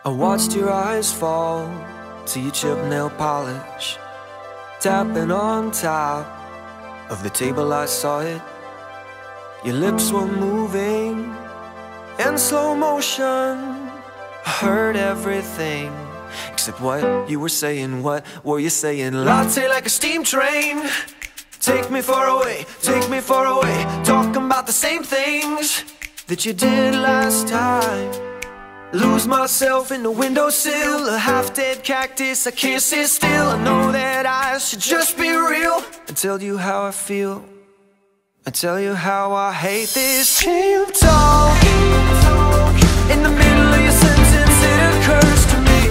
I watched your eyes fall to your chipped nail polish, tapping on top of the table. I saw it. Your lips were moving in slow motion. I heard everything except what you were saying. What were you saying? Latte like a steam train. Take me far away, take me far away. Talking about the same things that you did last time. Lose myself in the windowsill, a half-dead cactus, I can't sit still. I know that I should just be real and tell you how I feel. I tell you how I hate this cheap talk. In the middle of your sentence it occurs to me,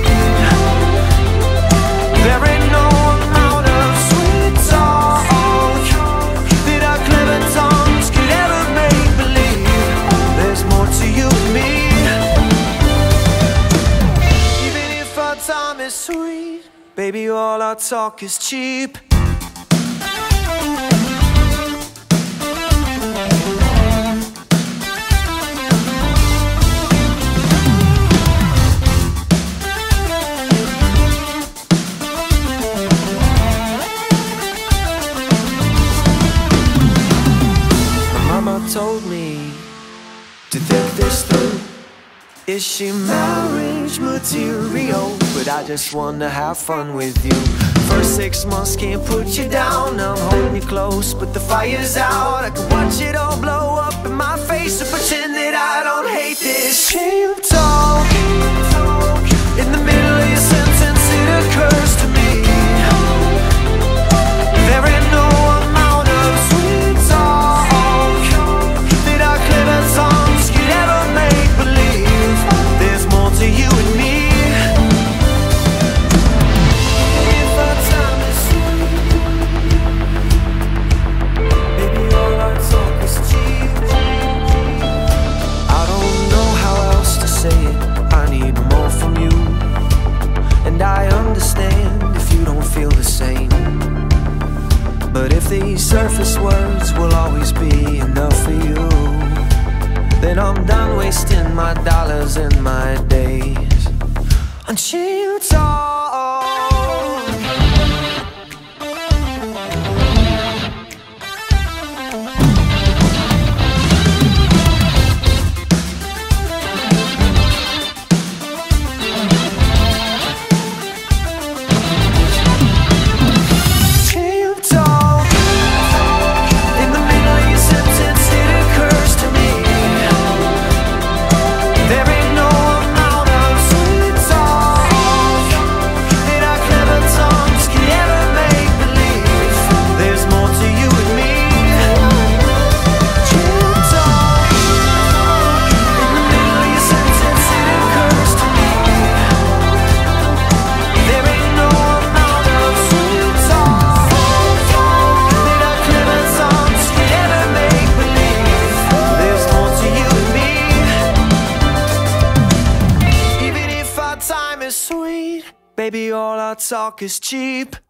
there ain't no amount of sweet talk that our clever tongues could ever make believe. There's more to you and me. Even if our time is sweet, baby, all our talk is cheap. Told me to think this through. Is she marriage material? But I just wanna have fun with you. First 6 months can't put you down. I'm holding you close, but the fire's out. I can watch it all blow up in my face and pretend that I don't hate this cheap talk. In the middle of your sentence it occurs to me, there ain't no amount of sweet talk songs could ever make believe. There's more to you and me. If our time is sweet, baby, all our talk is cheap. I don't know how else to say it. I need more from you, and I understand if you don't feel the same. But if these surface words will always be enough for you, then I'm done wasting my dollars and my days on cheap talk. Baby, all our talk is cheap.